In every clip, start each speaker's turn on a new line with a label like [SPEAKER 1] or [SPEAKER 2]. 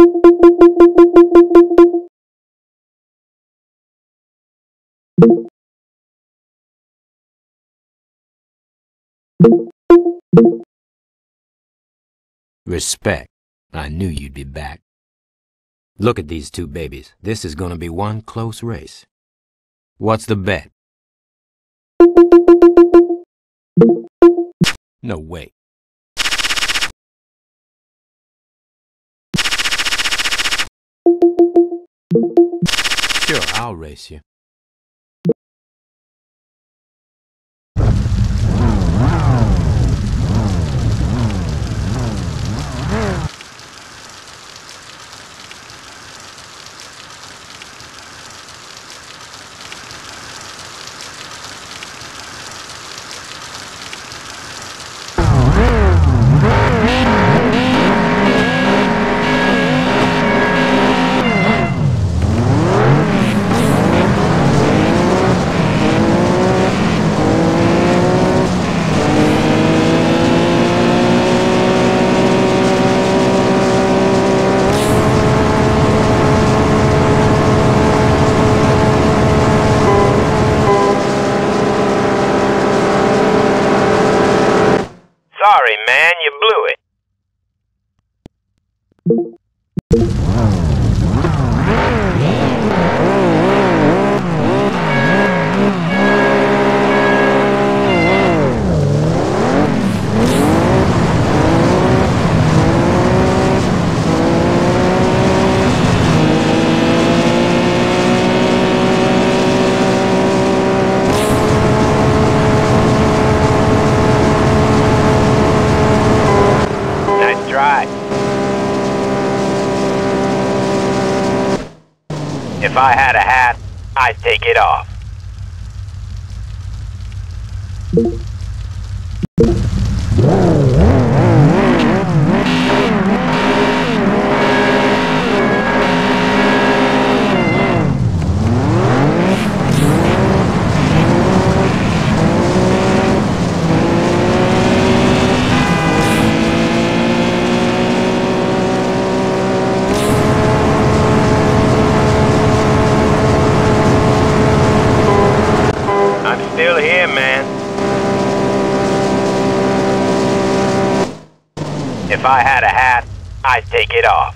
[SPEAKER 1] Respect. I knew you'd be back. Look at these two babies. This is gonna be one close race. What's the bet? No way. Sure, I'll race you.
[SPEAKER 2] Sorry, man, you blew it. If I had a hat, I'd take it off. Still here, man. If I had a hat, I'd take it off.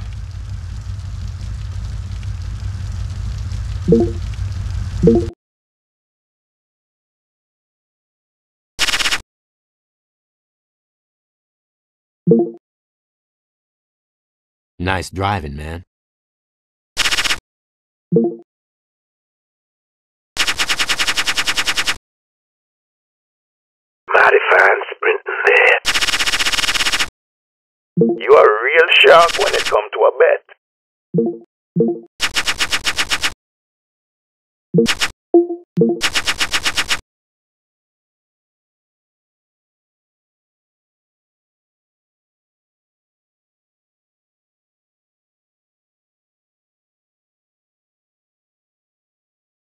[SPEAKER 1] Nice driving, man.
[SPEAKER 3] Mighty fine sprinting there. You are real sharp when it comes to a bet.